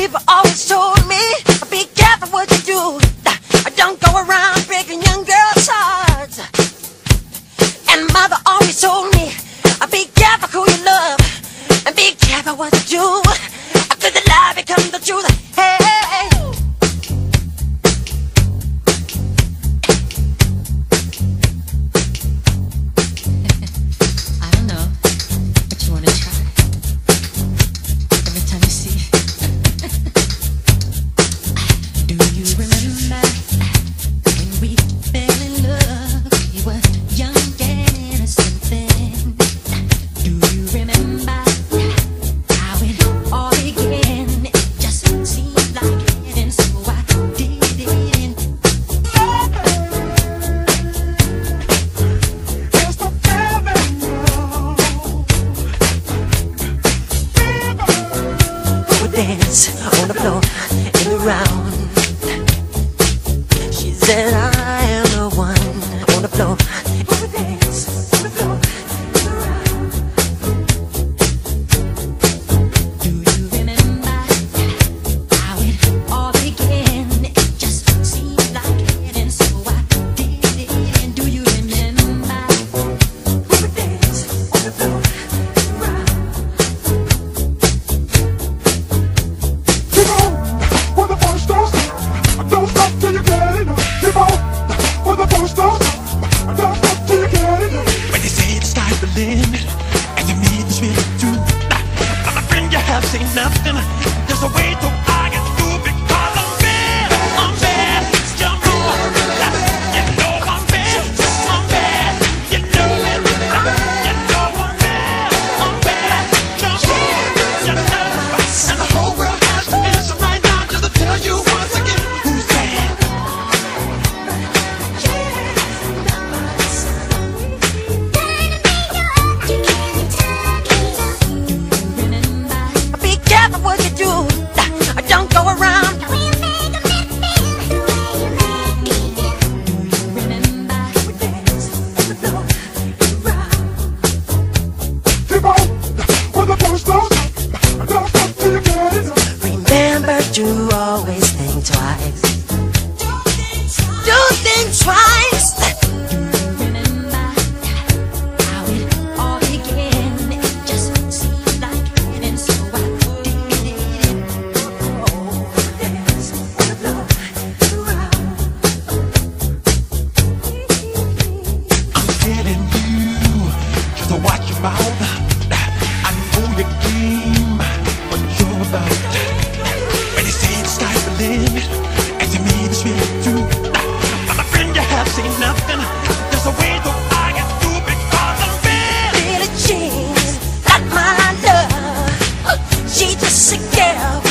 People always told me, be careful what you do. Don't go around breaking young girls' hearts. And mother always told me, be careful who you love, and be careful what you do. After the lie becomes the truth. Hey, hey, hey. I don't know, but you wanna try? Every time you see it. Do you remember when we fell in love? We were young and innocent then. Do you remember how it all began? It just seemed like heaven, so I did it. We would dance on the floor in the round. She said I am the one on the floor. We would dance on the floor in the round. Do you remember how it all began? It just seemed like heaven, so I did it. And do you remember? We would dance on the floor in the round. Keep on when the fun starts. Don't stop till you get enough. Keep on when the fun starts. Don't stop till you get enough. When they say the sky's the limit, and to me it's really true. My friend, you have seen nothing. There's a way to I get through because I'm bad. I'm bad. Still wrong. You know I'm bad. I'm bad. You know it. You know I'm bad. I'm bad. Jump on. You know. And the whole world has to answer right now just to tell you once again who's bad. Be careful what you do. Don't go around. Keep on when the fun starts. Don't stop till you get enough. Remember to always think twice. Do think twice. Remember how it all began? It just seemed like heaven, so I did it. Dance on the floor in the round. I'm telling you to watch your mouth. I know your game, what you're about. When they say the sky's the limit, and to me it's really true. My friend, you have seen nothing. There's a way to I get through because I'm bad. Billie Jean, not my love. She just a girl